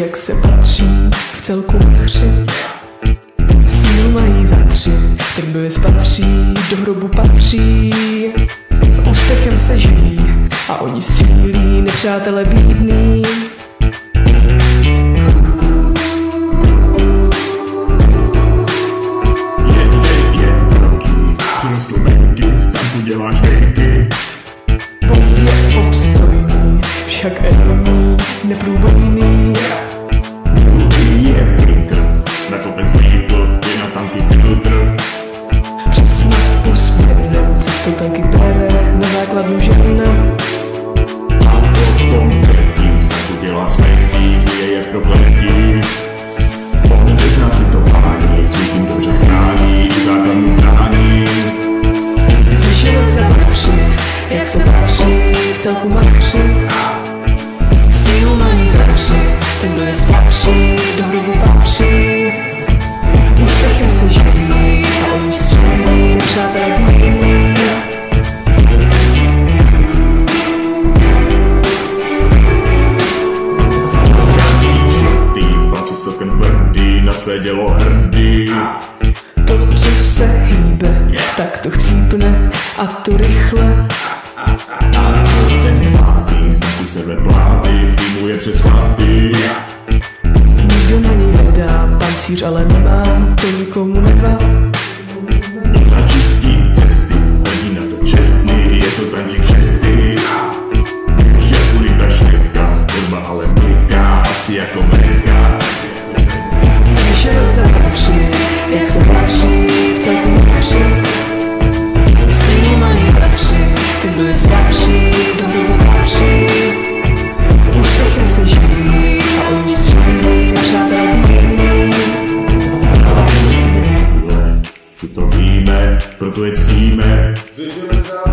jak se patří, v celku hři. Sílu mají za 3, ten kdo je spatří, do hrobu patří. Úspěchem se živí a oni střílí, nepřátele bídný. Děláš vejky. Boj je obstojný, však enormní, neprůbojný. Druhý je filtr, na kopec výpl, je na tanky filtr. Přes mapu směrem, cestou tanky bere, na základnu žene. A potom třetím znaku dělá smrtí, žije je prokletí. Bez nás to pání, svítím dobře chrání, základnu brání. Se patří, jak se patří, v celku matří. Sílu mají za 3, ten kdo je spatří, do hrobu patří. Úspěchem se živí a oni střílí, nepřátelé bídný. Čtvrtý, plaču stokem tvrdý, na své dělo hrdý. To, co se hýbe, tak to chcípne a to rychle. A ten pátý, znaku sebe plátý, týmuje přes chlaty. Nikdo na něj nedá, pancíř ale nemá, to nikomu nevá. Na čistí cesty, hrdí na to čestný, je to tančík šestý. Že ulita štěka, kurva ale měkká, asi jako mrka. Slyšel se patří, jak se patří, v celku matří. Sílu mají za 3, ten kdo je spatří, do hrobu patří. Úspěchem se živí a oni střílí, nepřátelé bídný. Tu to víme, proto je ctíme.